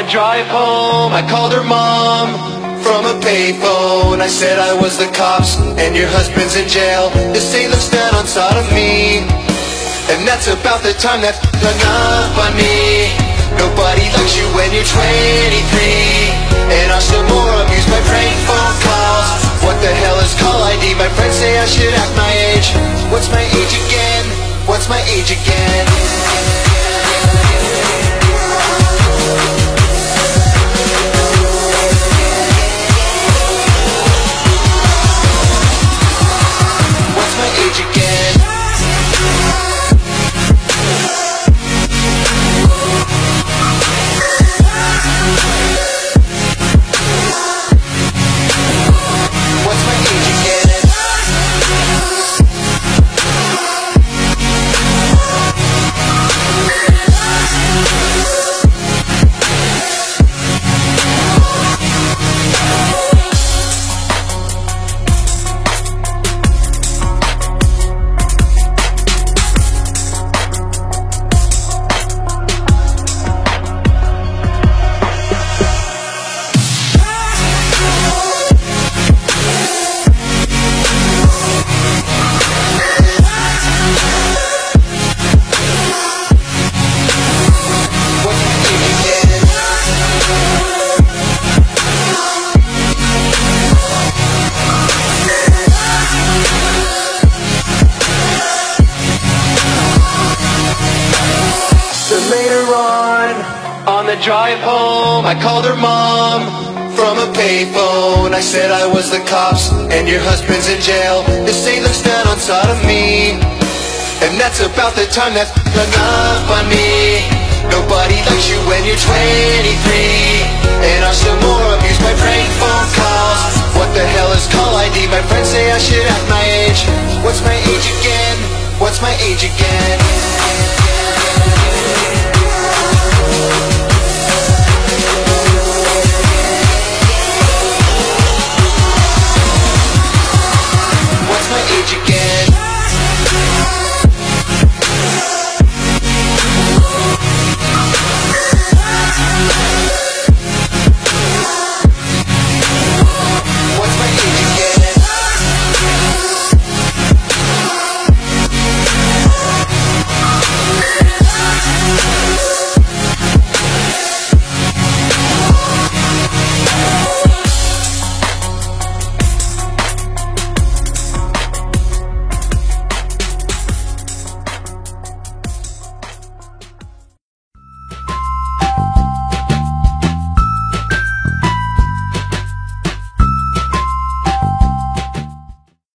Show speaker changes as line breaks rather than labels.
drive home, I called her mom from a payphone. I said I was the cops and your husband's in jail. The state looks down on sodomy, and that's about the time that hung up on me. Nobody likes you when you're 23, and I'm still more amused by prank phone calls. What the hell is call ID? My friends say I should act my age. What's my age again? What's my age again? On the drive home, I called her mom from a payphone. I said I was the cops and your husband's in jail. The state looks down on sodomy, and that's about the time that hung up on me. Nobody likes you when you're 23, and I'm still more amused by prank phone calls. What the hell is call ID? My friends say I should act my age. What's my age again? What's my age again?